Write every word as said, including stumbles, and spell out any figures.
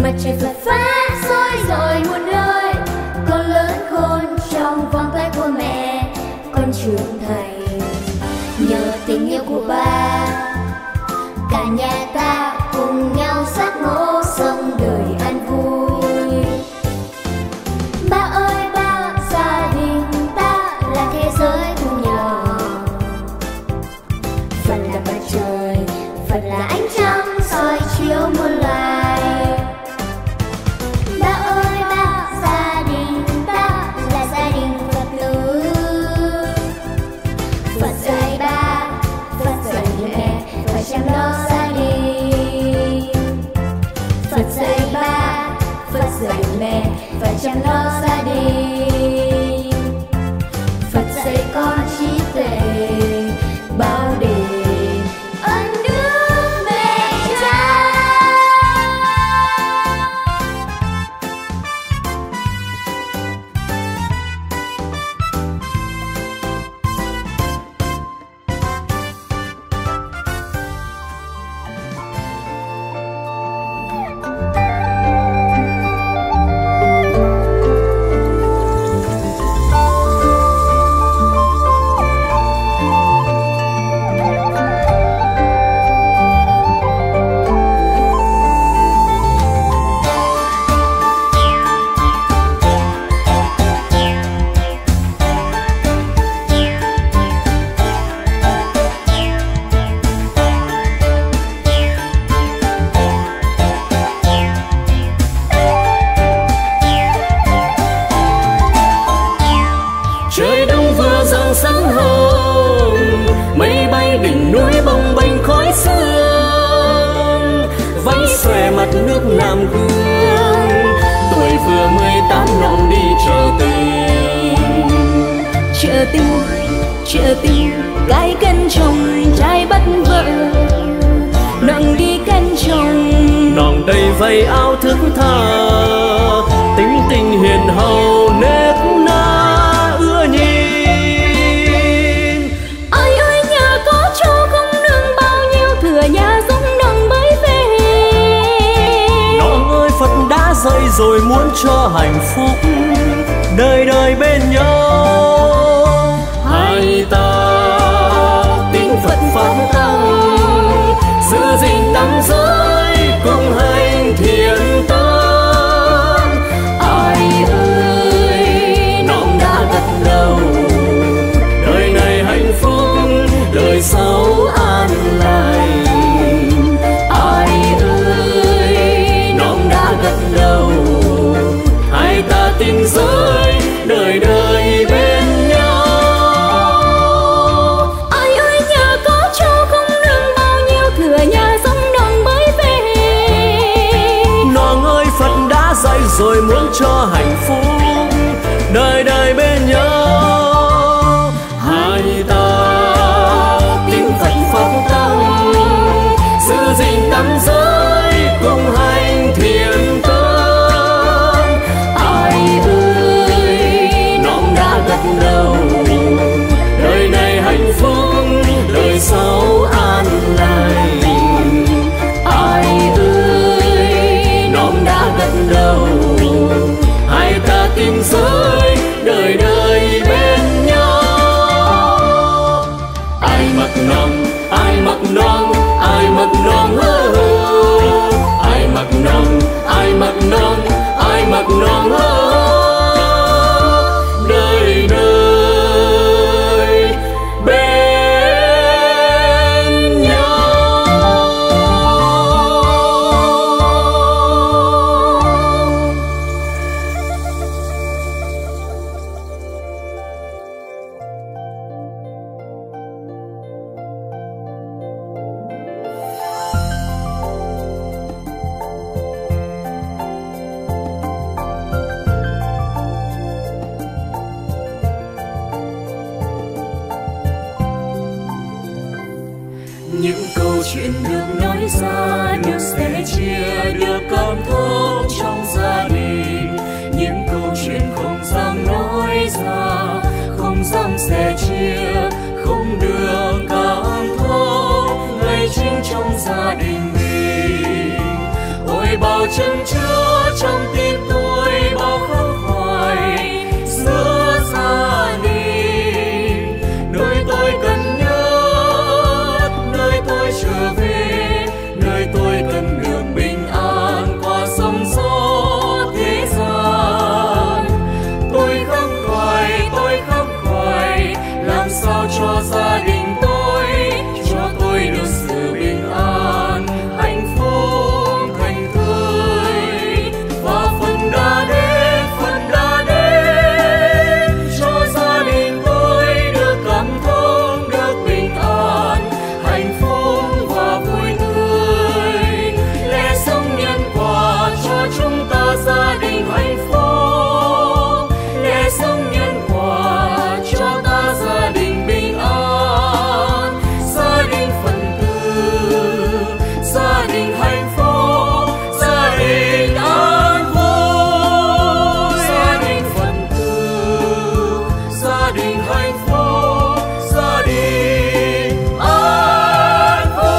Mặt trời phật phát soi rọi muôn nơi, con lớn khôn trong vòng tay của mẹ, con trưởng thành nhờ tình yêu của ba. Cả nhà ta cùng nhau giác ngộ sống đời an vui. Ba ơi ba, gia đình ta là thế giới cùng nhau. Phật là mặt trời, Phật là ánh trăng soi chiếu muôn loài. Ba ơi ba, gia đình ta là gia đình Phật tử. Phật dạy ba, Phật dạy mẹ, phải chăm lo gia đình. Phật dạy ba, Phật dạy mẹ, phải chăm lo gia đình. Phật dạy con trí tuệ, bao đề ơn đức mẹ cha. Trời đông vừa rạng sáng hồng, mây bay đỉnh núi bồng bềnh khói sương, váy xòe mặt nước Nam Hương. Tuổi vừa mười tám nọn đi chợ tình. Chợ tình, chợ tình, gái cân chồng trai bắt vợ, nặng đi cân chồng. Nòng đầy vây áo thức tha, tính tình hiền hậu nết na ưa nhìn. Ai ơi nhà có cho không nương bao nhiêu, thừa nhà giống nồng mới về. Nòng ơi Phật đã dạy rồi muốn cho hạnh phúc đời đời bên nhau. Hai ta tín Phật pháp tăng, giữ gìn năm giới cùng hành thiện tâm. Ai ơi nòng đã gật đầu, đời này hạnh phúc đời sau an lành. Ai ơi nòng đã gật đầu, hai ta tin giới đời đời bên nhau. Ai ơi nhà có cho không nương bao nhiêu, thừa nhà giống nồng mới về. Nòng ơi Phật đã dạy rồi muốn cho hạnh phúc đời đời bên nhau. Hai ta tín Phật pháp tăng, giữ gìn năm giới cùng hành thiện tâm. Ai ơi nòng đã gật đầu, đời này hạnh phúc đời sau an lành. Ai ơi nòng đã gật đầu, hai ta tin giới đời đời bên nhau. Ai mặc nòng, ai mặc nòng, ai mặc nòng hơ hơ. Ai mặc nòng, ai mặc nòng, ai mặc nòng hơ hơ. Đời đời bên nhau. Những câu chuyện được nói ra được sẻ chia, được cảm thông trong gia đình. Những câu chuyện không dám nói ra, không dám sẻ chia, không được cảm thông ngay chính trong gia đình mình. Ôi bao sao chân chứa trong tim tôi bao khắc khoải giữa gia đình, nơi tôi cần nhất, nơi tôi trở về, nơi tôi cần được bình an qua sóng gió thế gian. Tôi khắc khoải, tôi khắc khoải, làm sao cho gia đình tôi, cho tôi được sự bình an, hạnh phúc thành thơi. Và phần đã đến, phần đã đến, cho gia đình tôi được cảm thông, được bình an, hạnh phúc và vui tươi. Lẽ sống nhân quả cho chúng ta gia đình hạnh phúc, lẽ sống nhân quả cho ta gia đình bình an, gia đình phần tư, gia đình hạnh phúc, gia đình an vui, gia đình phần tư, gia đình hạnh phúc, gia đình an vui.